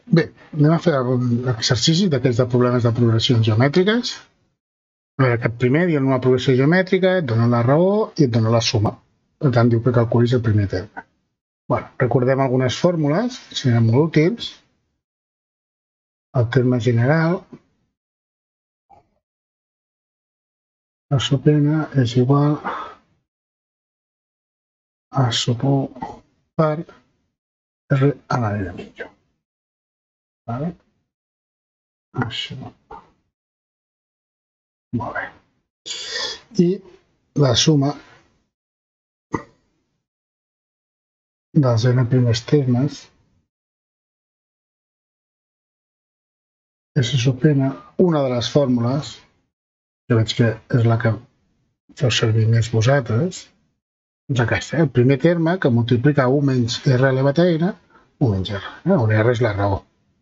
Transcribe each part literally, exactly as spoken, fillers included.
Bé, anem a fer algun exercici d'aquests de problemes de progressions geomètriques. Aquest primer diuen una progressió geomètrica, et dona la raó i et dona la suma. Per tant, diu que calculis el primer terme. Bueno, recordem algunes fórmules, que seran molt útils. El terme general, a sub n és igual a sub u per r a la n mitja. Vale? Això. Molt bé. I la suma dels n primers termes és sub n, una de les fórmules, que veig que és la que feu servir més vosaltres, és aquesta, el primer terme que multiplica u menys r elevat a n, u menys r, on r és la raó.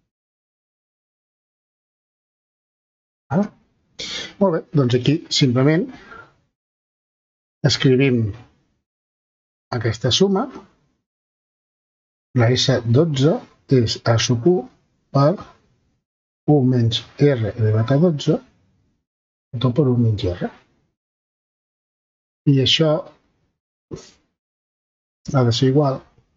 Vale? Molt bé, doncs aquí simplement escrivim aquesta suma. La S dotze és a sub u per u menys r elevat a dotze, tot per u menys r. I això ha de ser igual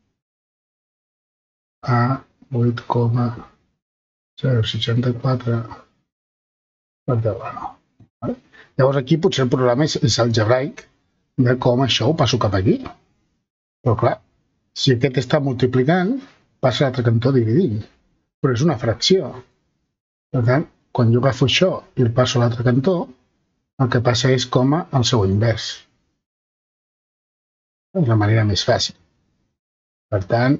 a vuit coma zero seixanta-quatre per deu a nou. Llavors aquí potser el problema és algebraic de com això ho passo cap aquí. Però clar, si aquest està multiplicant, passa a l'altre cantó dividint. Però és una fracció. Per tant, quan jo agafo això i el passo a l'altre cantó, el que passa és com el seu invers. És la manera més fàcil. Per tant,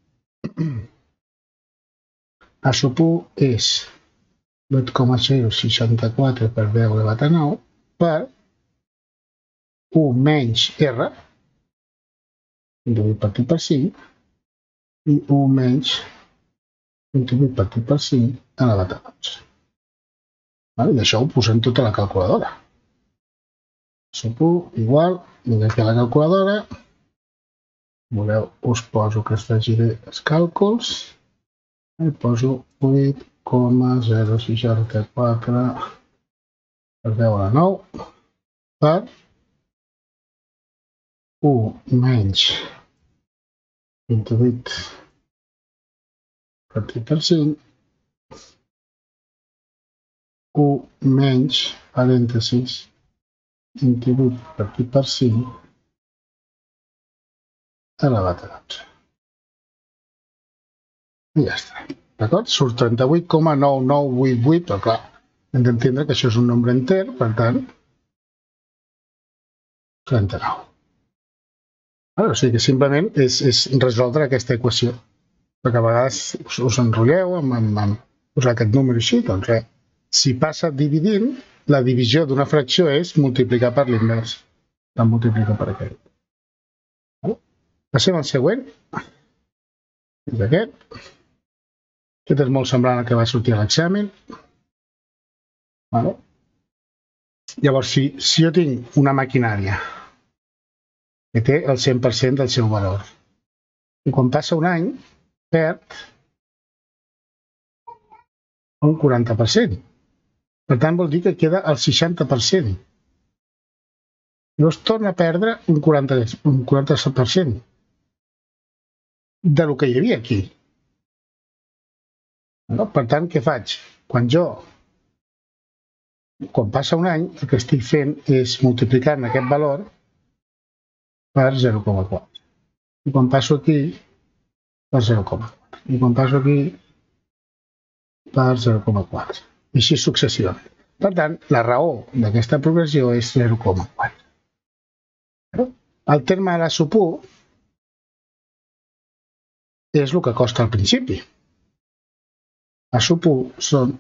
a sub u és vuit coma zero seixanta-quatre per deu elevat a nou per u menys r, dividit partit per cinc, i u menys dividit partit per cinc elevat a dotze. I això ho posem tot a la calculadora. Sub u igual, vinc aquí a la calculadora, voleu, us poso que es faci bé els càlculs, i poso vuit coma zero seixanta-quatre per deu a la nou per u menys vint-i-vuit partit per cinc, u menys parèntesis vint-i-vuit partit per cinc elevat a dotze. I ja està. D'acord? Surt trenta-vuit coma nou nou vuit vuit, però clar, hem d'entendre que això és un nombre enter, per tant, trenta-nou. O sigui que simplement és resoldre aquesta equació, perquè a vegades us enrotlleu amb posar aquest número així, doncs res. Si passa dividint, la divisió d'una fracció és multiplicar per l'invers. La multiplica per aquest. Passem al següent. És aquest. Aquest és molt semblant al que va sortir a l'examen. Llavors, si jo tinc una maquinària que té el cent per cent del seu valor, i quan passa un any, perd un quaranta per cent. Per tant, vol dir que queda el seixanta per cent. Llavors torna a perdre un quaranta per cent del que hi havia aquí. Per tant, què faig? Quan jo, quan passa un any, el que estic fent és multiplicant aquest valor per zero coma quatre. I quan passo aquí, per zero coma quatre. I quan passo aquí, per zero coma quatre. I així successivament. Per tant, la raó d'aquesta progressió és zero coma quatre. El terme de la sub u és el que costa al principi. A sub u són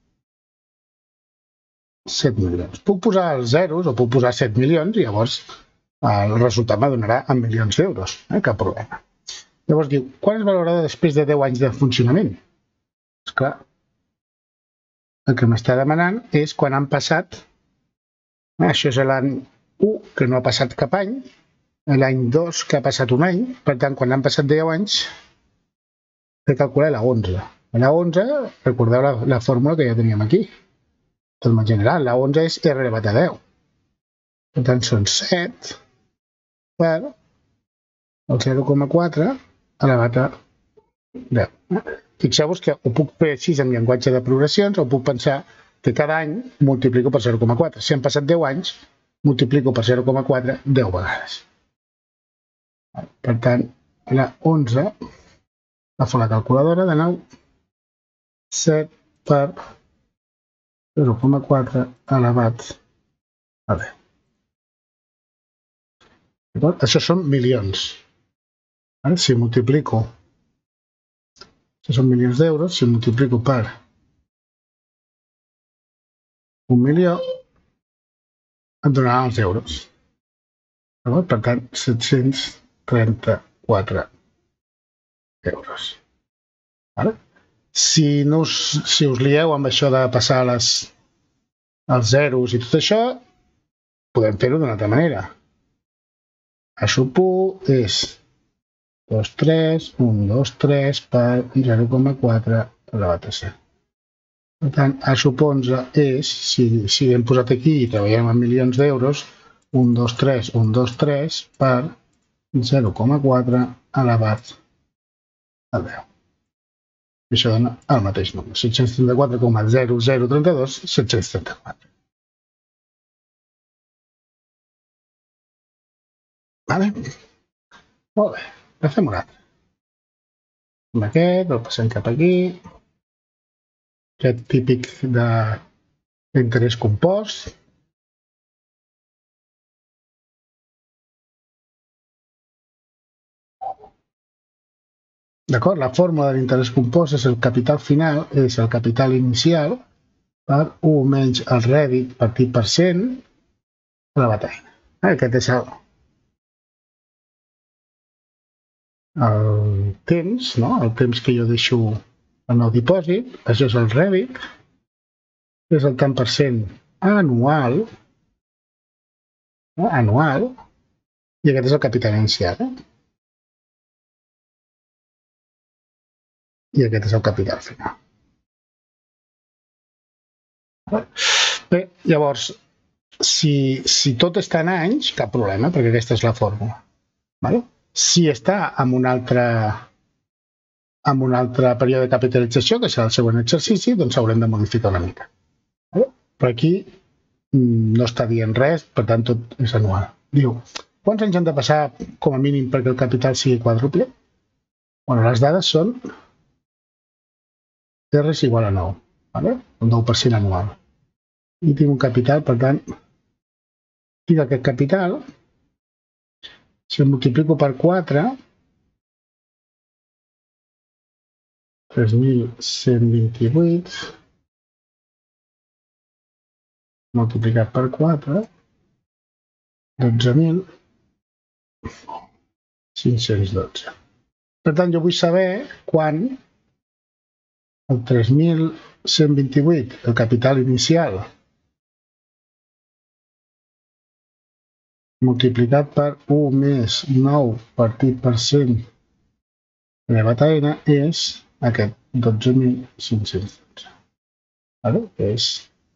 set milions. Puc posar els zeros o puc posar set milions i llavors el resultat me donarà en milions d'euros. Cap problema. Llavors diu, quan es valorarà després de deu anys de funcionament? Esclar, el que m'està demanant és quan han passat, això és l'any u, que no ha passat cap any, l'any dos, que ha passat un any, per tant, quan han passat deu anys, he calculat la onze. La onze, recordeu la, la fórmula que ja teníem aquí. Terme general, la onze és R elevat a deu. Per tant, són set per el zero coma quatre elevat a deu. Fixeu-vos que ho puc fer així en llenguatge de progressions o puc pensar que cada any multiplico per zero coma quatre. Si han passat deu anys, multiplico per zero coma quatre deu vegades. Per tant, la onze, agafo la calculadora de nou, set per zero coma quatre elevat a deu. Això són milions. Si multiplico, això són milions d'euros, si multiplico per un milió, em donarà els euros. Per tant, set-cents trenta-quatre euros. Si, no us, si us lieu amb això de passar les, els zeros i tot això, podem fer-ho d'una altra manera. Això és dos coma tres, un, dos, tres per zero coma quatre elevat a cent. Per tant, A sub onze és, si, si hem posat aquí i treballem amb milions d'euros, un, dos, tres, un, dos, tres per zero coma quatre elevat a deu. Això dona el mateix nombre, set-cents trenta-quatre coma zero zero trenta dos, set-cents trenta-quatre. Vale? Molt bé, fem un altre. Amb aquest, el passem cap aquí. Aquest típic d'interès compost. D'acord? La fórmula de l'interès compost és el capital final, és el capital inicial per u menys el rèdit partit per cent elevat a n. Aquest és el, el temps, no? El temps que jo deixo en el dipòsit. Això és el rèdit, és el tant per cent anual, no? anual, i aquest és el capital inicial. Eh? I aquest és el capital final. Bé, llavors, si, si tot està en anys, cap problema, perquè aquesta és la fórmula. Vale? Si està en un altre, en un altre període de capitalització, que serà el següent exercici, doncs haurem de modificar una mica. Vale? Però aquí no està dient res, per tant, tot és anual. Diu, quants anys han de passar com a mínim perquè el capital sigui quàdruple? Bueno, les dades són R és igual a nou, vale? El nou per cent anual. I tinc un capital, per tant, tinc aquest capital, si el multiplico per quatre, tres mil cent vint-i-vuit, multiplicat per quatre, dotze mil cinc-cents dotze. Per tant, jo vull saber quan el tres mil cent vint-i-vuit, el capital inicial, multiplicat per u més nou partit per cent elevat a n, és aquest dotze mil cinc-cents dotze. Vale? És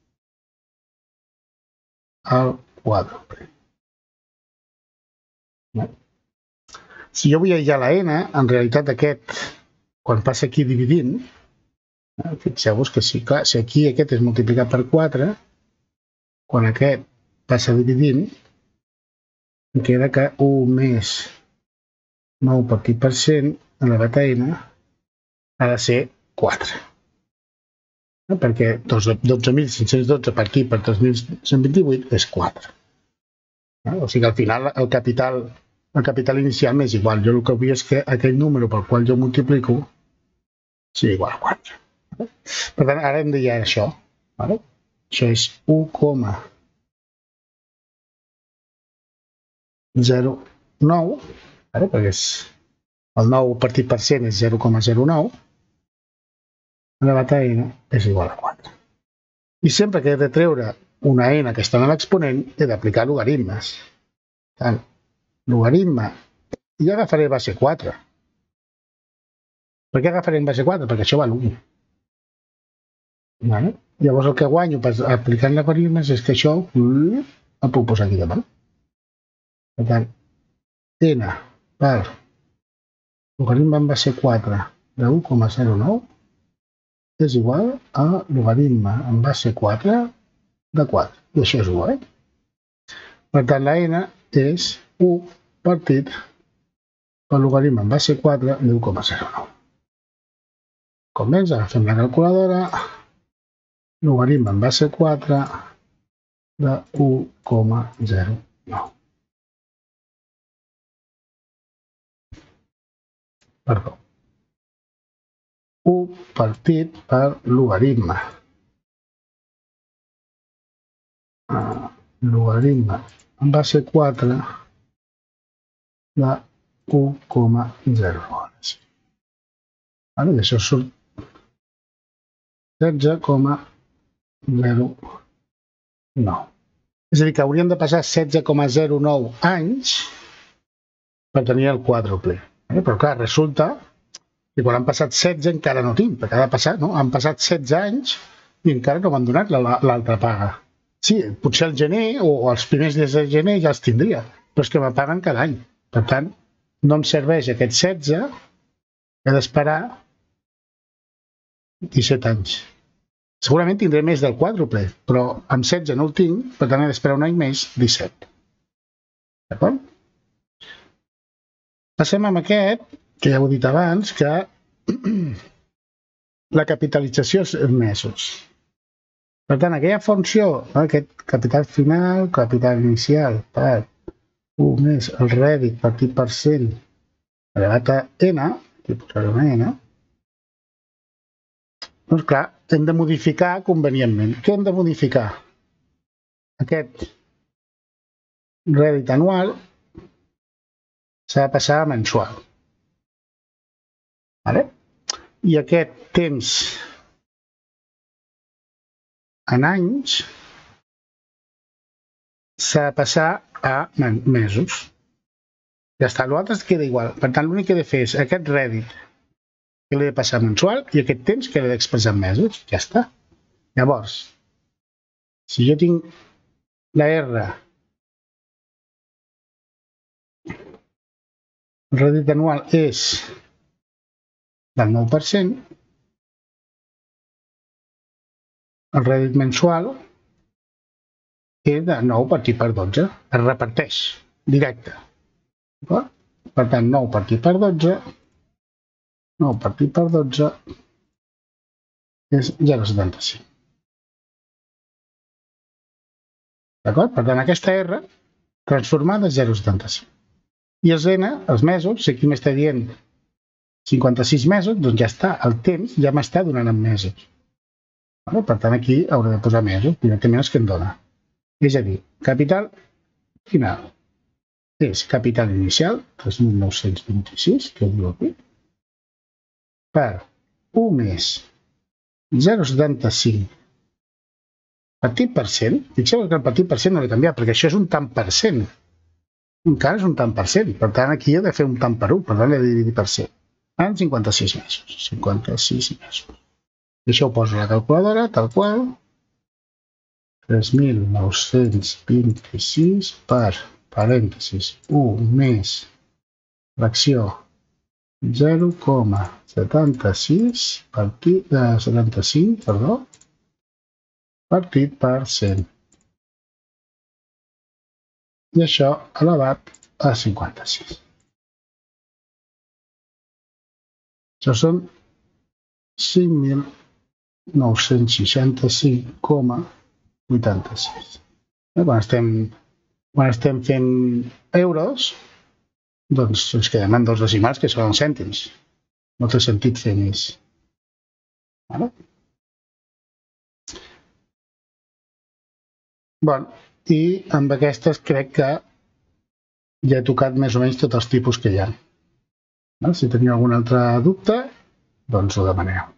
el quàdruple. Si jo vull aïllar la n, en realitat aquest, quan passa aquí dividint, fixeu-vos que si, clar, si aquí aquest és multiplicat per quatre, quan aquest passa dividint, em queda que u més nou partit per cent elevat a n ha de ser quatre. Perquè dotze mil cinc-cents dotze partit per tres mil cent vint-i-vuit és quatre. O sigui que al final el capital, el capital inicial m'és igual. Jo el que vull és que aquell número pel qual jo multiplico sigui igual a quatre. Per tant, ara hem de dir això. Això és u coma zero nou, perquè el nou partit per cent és zero coma zero nou, elevat a n és igual a quatre. I sempre que he de treure una n que està en l'exponent, he d'aplicar logaritmes. Per tant, logaritme, i agafaré base quatre. Per què agafarem base quatre? Perquè això val un. Vale? Llavors el que guanyo aplicant logaritmes és que això el puc posar aquí davant. Per tant, n per logaritme en base quatre de u coma zero nou és igual a logaritme en base quatre de quatre. I això és u, eh? Per tant, la n és u partit per logaritme en base quatre de u coma zero nou. Com veus, agafem la calculadora, logaritme en base quatre de u coma zero nou. Perdó. u partit per logaritme. Uh, logaritme en base quatre de u coma zero nou. Vale, I això surt setze coma zero nou. És a dir, que hauríem de passar setze coma zero nou anys per tenir el quàdruple. Però clar, resulta que quan han passat setze encara no tinc, perquè ha de passar, no? Han passat setze anys i encara no m'han donat l'altra paga. Sí, potser al gener o els primers dies de gener ja els tindria, però és que me paguen cada any. Per tant, no em serveix aquest setze, he d'esperar disset anys. Segurament tindré més del quàdruple, però amb setze no el tinc, per tant he d'esperar un any més, disset. D'acord? Passem amb aquest, que ja ho he dit abans, que la capitalització és en mesos. Per tant, aquella funció, aquest capital final, capital inicial, per u més el rèdit partit per cent elevat a n, aquí posaré una n, doncs clar, hem de modificar convenientment. Què hem de modificar? Aquest rèdit anual s'ha de passar a mensual. Vale? I aquest temps en anys s'ha de passar a mesos. Ja està, l'altre es queda igual. Per tant, l'únic que he de fer és aquest rèdit que l'he de passar mensual i aquest temps que l'he d'expressar en mesos. Ja està. Llavors, si jo tinc la R, el rèdit anual és del nou per cent, el rèdit mensual és de nou partit per dotze. Es reparteix directe. Per tant, nou partit per dotze, nou partit per dotze és zero coma setanta-cinc. D'acord? Per tant, aquesta R transformada és zero coma setanta-cinc. I els N, els mesos, si aquí m'està dient cinquanta-sis mesos, doncs ja està, el temps ja m'està donant en mesos. Per tant, aquí hauré de posar mesos, directament els que em dona. És a dir, capital final és capital inicial, tres mil nou-cents vint-i-sis, que ho diu aquí, per u més zero coma setanta-cinc partit per cent. Fixeu que el partit per cent no l'he canviat, perquè això és un tant per cent. Encara és un tant per cent. Per tant, aquí he de fer un tant per un, per tant, l'he de dividir per cent. En cinquanta-sis mesos. cinquanta-sis mesos. I això ho poso a la calculadora, tal qual. tres mil nou-cents vint-i-sis per parèntesis u més fracció zero coma setanta-sis partit de setanta-cinc, perdó, partit per cent. I això elevat a cinquanta-sis. Això són cinc mil nou-cents seixanta-cinc coma vuitanta-sis. Quan estem, quan estem fent euros, doncs ens quedem en dos decimals, que són cèntims. No té sentit fer més. Vale? Bueno, i amb aquestes crec que ja he tocat més o menys tots els tipus que hi ha. Si teniu algun altre dubte, doncs ho demaneu.